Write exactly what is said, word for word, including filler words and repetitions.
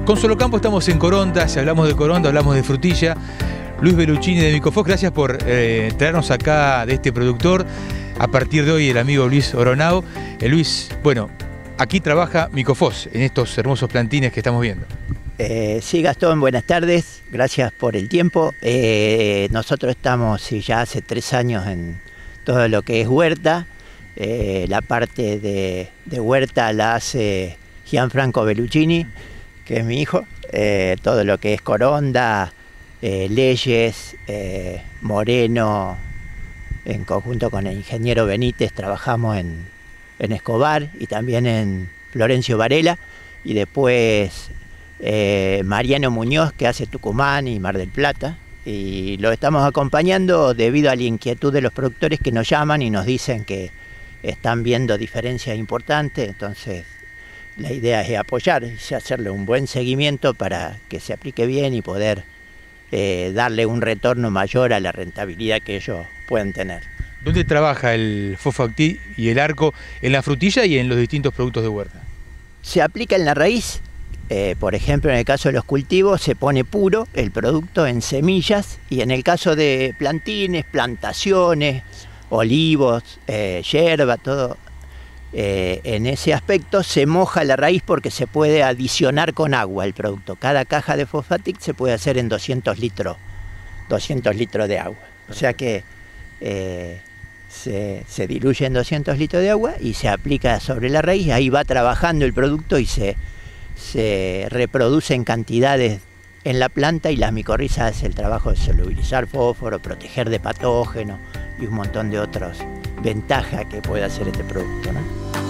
Con Solocampo estamos en Coronda, si hablamos de Coronda, hablamos de frutilla. Luis Belluccini de Mycophos, gracias por eh, traernos acá de este productor. A partir de hoy el amigo Luis Oronao. Eh, Luis, bueno, aquí trabaja Mycophos en estos hermosos plantines que estamos viendo. Eh, sí, Gastón, buenas tardes, gracias por el tiempo. Eh, nosotros estamos sí, ya hace tres años en todo lo que es huerta. Eh, la parte de, de huerta la hace Gianfranco Belluccini, que es mi hijo. Eh, todo lo que es Coronda, eh, Leyes, eh, Moreno, en conjunto con el ingeniero Benítez trabajamos en, en Escobar y también en Florencio Varela, y después eh, Mariano Muñoz, que hace Tucumán y Mar del Plata, y lo estamos acompañando debido a la inquietud de los productores que nos llaman y nos dicen que están viendo diferencias importantes. Entonces la idea es apoyar y hacerle un buen seguimiento para que se aplique bien y poder eh, darle un retorno mayor a la rentabilidad que ellos pueden tener. ¿Dónde trabaja el Fosfacti y el Arco? ¿En la frutilla y en los distintos productos de huerta? Se aplica en la raíz, eh, por ejemplo en el caso de los cultivos se pone puro el producto en semillas, y en el caso de plantines, plantaciones, olivos, eh, yerba, todo, eh, en ese aspecto se moja la raíz porque se puede adicionar con agua el producto. Cada caja de Fosfatic se puede hacer en doscientos litros de agua. O sea que eh, se, se diluye en doscientos litros de agua y se aplica sobre la raíz. Ahí va trabajando el producto y se, se reproduce en cantidades en la planta, y las micorrizas hacen el trabajo de solubilizar fósforo, proteger de patógenos y un montón de otras ventajas que puede hacer este producto, ¿no?